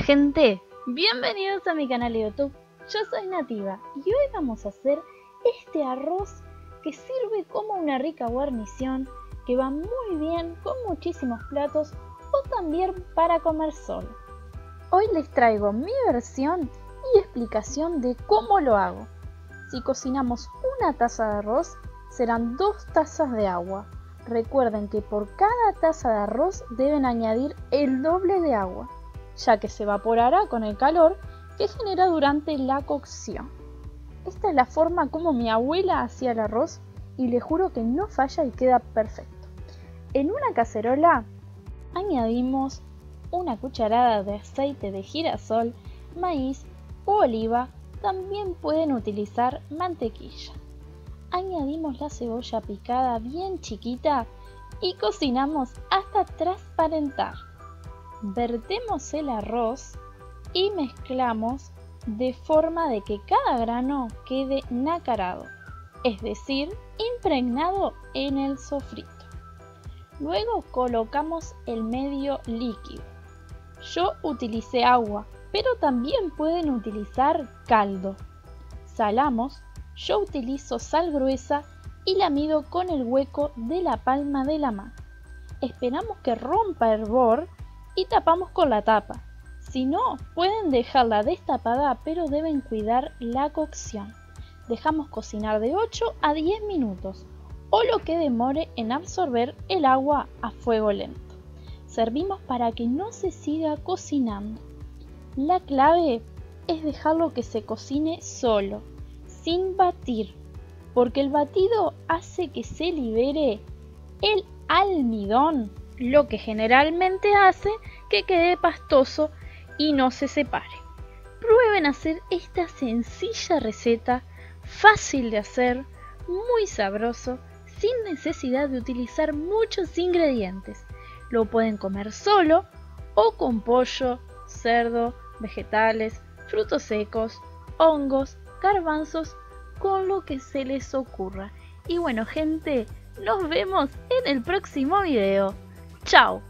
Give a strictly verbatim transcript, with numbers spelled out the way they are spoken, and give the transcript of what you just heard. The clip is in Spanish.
gente, bienvenidos a mi canal de YouTube. Yo soy Nativa y hoy vamos a hacer este arroz que sirve como una rica guarnición, que va muy bien con muchísimos platos o también para comer solo. Hoy les traigo mi versión y explicación de cómo lo hago. Si cocinamos una taza de arroz, serán dos tazas de agua. Recuerden que por cada taza de arroz deben añadir el doble de agua, ya que se evaporará con el calor que genera durante la cocción. Esta es la forma como mi abuela hacía el arroz y le juro que no falla y queda perfecto. En una cacerola añadimos una cucharada de aceite de girasol, maíz u oliva, también pueden utilizar mantequilla. Añadimos la cebolla picada bien chiquita y cocinamos hasta transparentar. Vertemos el arroz y mezclamos de forma de que cada grano quede nacarado, es decir, impregnado en el sofrito. Luego colocamos el medio líquido. Yo utilicé agua, pero también pueden utilizar caldo. Salamos. Yo utilizo sal gruesa y la mido con el hueco de la palma de la mano. Esperamos que rompa hervor y tapamos con la tapa. Si no, pueden dejarla destapada, pero deben cuidar la cocción. Dejamos cocinar de ocho a diez minutos o lo que demore en absorber el agua a fuego lento. Servimos para que no se siga cocinando. La clave es dejarlo que se cocine solo, sin batir, porque el batido hace que se libere el almidón, lo que generalmente hace que quede pastoso y no se separe. Prueben hacer esta sencilla receta, fácil de hacer, muy sabroso, sin necesidad de utilizar muchos ingredientes. Lo pueden comer solo o con pollo, cerdo, vegetales, frutos secos, hongos, garbanzos, con lo que se les ocurra. Y bueno gente, nos vemos en el próximo video. ¡Chao!